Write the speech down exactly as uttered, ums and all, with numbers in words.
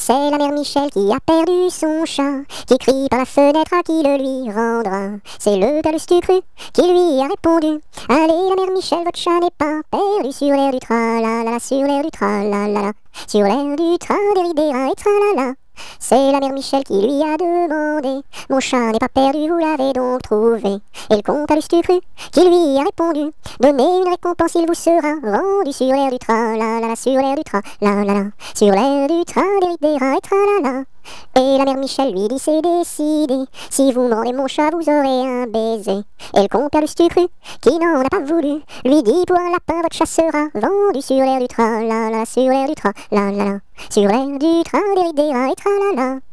C'est la mère Michel qui a perdu son chat, qui crie par la fenêtre à qui le lui rendra. C'est le père Lustucru qui lui a répondu: allez la mère Michel, votre chat n'est pas perdu sur l'air du tra-la-la-la, sur l'air du tra-la-la-la, sur l'air du tra-des-ri-des-ra et tra-la-la. C'est la mère Michel qui lui a demandé: mon chat n'est pas perdu, vous l'avez donc trouvé? Et le comte Lustucru qui lui a répondu: donnez une récompense, il vous sera rendu sur l'air du tra-la-la-la, sur l'air du tra-la-la-la, sur l'air du tra-des-ri-des-ra et tra-la-la. Et la mère Michel lui dit: c'est décidé, si vous mordez mon chat, vous aurez un baiser. Et le compère Lustucru, qui n'en a pas voulu, lui dit: pour un lapin, votre chat sera vendu sur l'air du tra-la-la, sur l'air du tra-la-la-la, sur l'air du tra-des-ri-des-ra et tra-la-la.